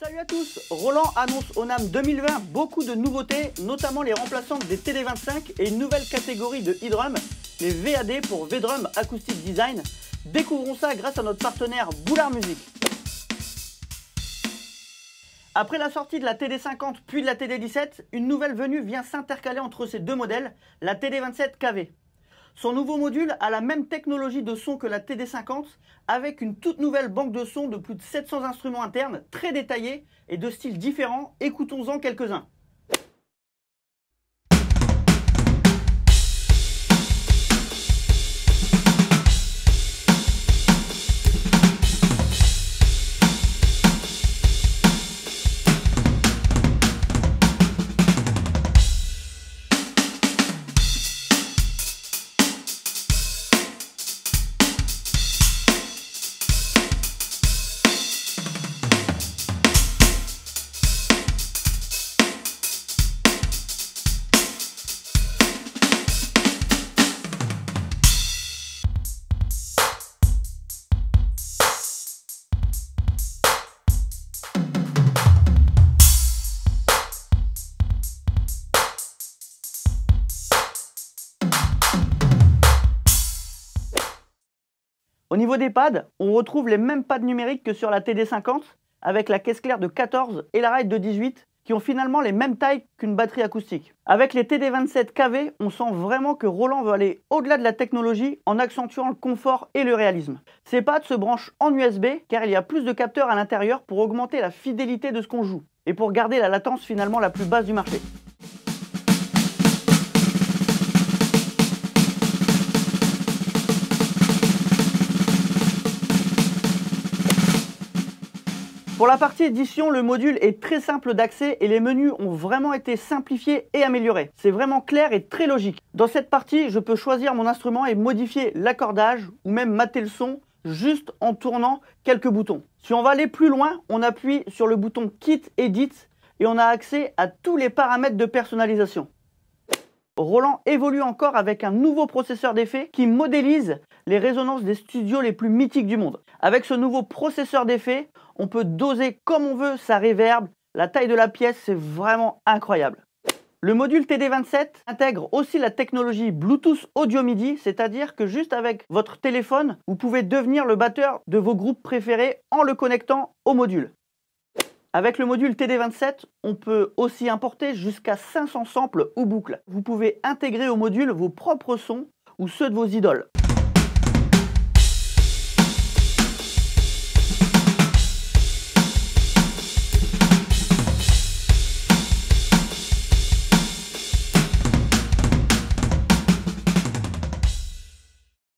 Salut à tous, Roland annonce au NAMM 2020 beaucoup de nouveautés, notamment les remplaçantes des TD25 et une nouvelle catégorie de e-drum, les VAD pour V-Drum Acoustic Design. Découvrons ça grâce à notre partenaire Boulard Music. Après la sortie de la TD50 puis de la TD17, une nouvelle venue vient s'intercaler entre ces deux modèles, la TD27 KV. Son nouveau module a la même technologie de son que la TD50 avec une toute nouvelle banque de sons de plus de 700 instruments internes très détaillés et de styles différents. Écoutons-en quelques-uns. Au niveau des pads, on retrouve les mêmes pads numériques que sur la TD50 avec la caisse claire de 14 et la ride de 18 qui ont finalement les mêmes tailles qu'une batterie acoustique. Avec les TD27 KV, on sent vraiment que Roland veut aller au-delà de la technologie en accentuant le confort et le réalisme. Ces pads se branchent en USB car il y a plus de capteurs à l'intérieur pour augmenter la fidélité de ce qu'on joue et pour garder la latence finalement la plus basse du marché. Pour la partie édition, le module est très simple d'accès et les menus ont vraiment été simplifiés et améliorés. C'est vraiment clair et très logique. Dans cette partie, je peux choisir mon instrument et modifier l'accordage ou même mater le son juste en tournant quelques boutons. Si on va aller plus loin, on appuie sur le bouton Kit Edit et on a accès à tous les paramètres de personnalisation. Roland évolue encore avec un nouveau processeur d'effets qui modélise les résonances des studios les plus mythiques du monde. Avec ce nouveau processeur d'effets, on peut doser comme on veut sa reverb, la taille de la pièce, c'est vraiment incroyable. Le module TD27 intègre aussi la technologie Bluetooth Audio MIDI, c'est-à-dire que juste avec votre téléphone, vous pouvez devenir le batteur de vos groupes préférés en le connectant au module. Avec le module TD27, on peut aussi importer jusqu'à 500 samples ou boucles. Vous pouvez intégrer au module vos propres sons ou ceux de vos idoles.